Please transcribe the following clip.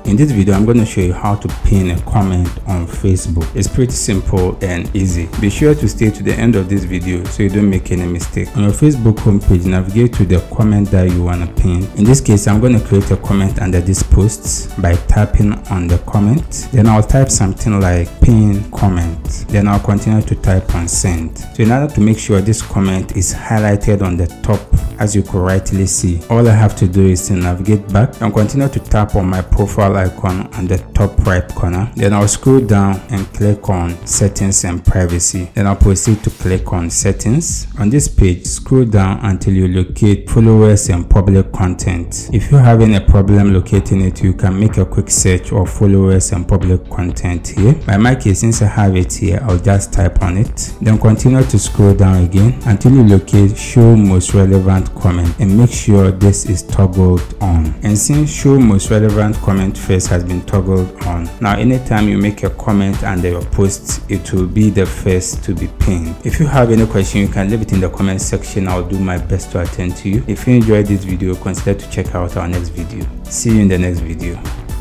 In this video, I'm going to show you how to pin a comment on Facebook. It's pretty simple and easy. Be sure to stay to the end of this video so you don't make any mistake. On your Facebook homepage, navigate to the comment that you want to pin. In this case, I'm going to create a comment under this post by tapping on the comment. Then I'll type something like pin comment. Then I'll continue to type on send. So in order to make sure this comment is highlighted on the top, as you could rightly see, all I have to do is to navigate back and continue to tap on my profile icon on the top right corner. Then I'll scroll down and click on settings and privacy. Then I'll proceed to click on settings. On this page, scroll down until you locate followers and public content. If you're having a problem locating it, you can make a quick search of followers and public content here. By my case, since I have it here, I'll just type on it. Then continue to scroll down again until you locate show most relevant comment, and make sure this is toggled on. And since show most relevant comment first has been toggled on, now anytime you make a comment under your post, it will be the first to be pinned. If you have any question, you can leave it in the comment section. I'll do my best to attend to you. If you enjoyed this video, consider to check out our next video. See you in the next video.